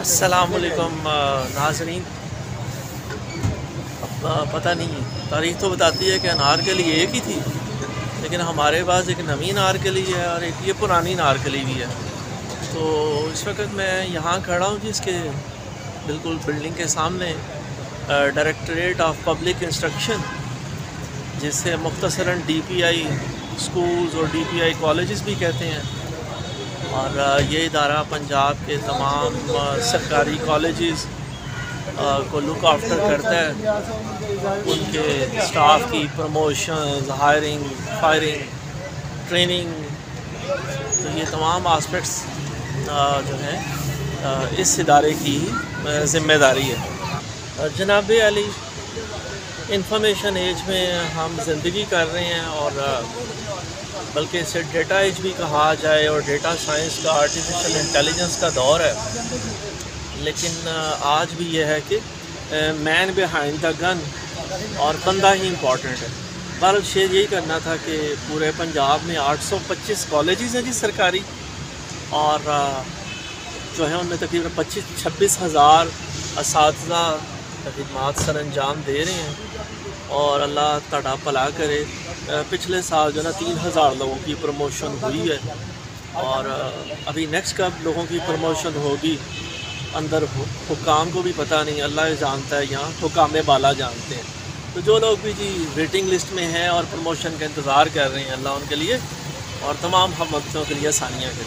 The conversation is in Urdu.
السلام علیکم ناظرین، پتہ نہیں تاریخ تو بتاتی ہے کہ انارکلی ایک ہی تھی، لیکن ہمارے پاس ایک نئی انارکلی ہے اور ایک یہ پرانی انارکلی بھی ہے۔ تو اس وقت میں یہاں کھڑا ہوں جس کے بالکل بلڈنگ کے سامنے ڈائریکٹریٹ آف پبلک انسٹرکشن، جسے مختصراً DPI اسکولز اور DPI کالجز بھی کہتے ہیں، اور یہ ادارہ پنجاب کے تمام سرکاری کالجز کو لک آفٹر کرتا ہے، ان کے اسٹاف کی پروموشنز، ہائرنگ، فائرنگ، ٹریننگ، تو یہ تمام آسپیکٹس جو ہیں اس ادارے کی ذمہ داری ہے۔ جناب علی، انفارمیشن ایج میں ہم زندگی کر رہے ہیں، اور بلکہ اسے ڈیٹا ایج بھی کہا جائے، اور ڈیٹا سائنس کا، آرٹیفیشل انٹیلیجنس کا دور ہے، لیکن آج بھی یہ ہے کہ مین بیہائنڈ دا گن اور بندہ ہی امپورٹنٹ ہے۔ بہرحال شیئر یہی کرنا تھا کہ پورے پنجاب میں 825 کالجز ہیں جی سرکاری، اور جو ہیں ان میں تقریباً 26 ہزار اساتذہ خدمات سر انجام دے رہے ہیں، اور اللہ تعالیٰ بھلا کرے۔ پچھلے سال جو ہے نا 3000 لوگوں کی پروموشن ہوئی ہے، اور ابھی نیکسٹ کب لوگوں کی پروموشن ہوگی اندر حکام کو بھی پتہ نہیں، اللہ جانتا ہے، یہاں حکام بالا جانتے ہیں۔ تو جو لوگ بھی جی ویٹنگ لسٹ میں ہیں اور پروموشن کا انتظار کر رہے ہیں، اللہ ان کے لیے اور تمام ہم وقتوں کے لیے آسانیاں کریں۔